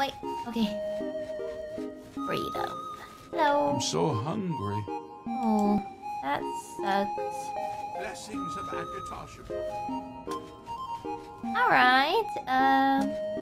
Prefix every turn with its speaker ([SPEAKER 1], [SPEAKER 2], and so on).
[SPEAKER 1] Bye. Okay. Freedom. Hello.
[SPEAKER 2] I'm so hungry.
[SPEAKER 1] Oh, that sucks.
[SPEAKER 3] Blessings of Agatasha.
[SPEAKER 1] Alright,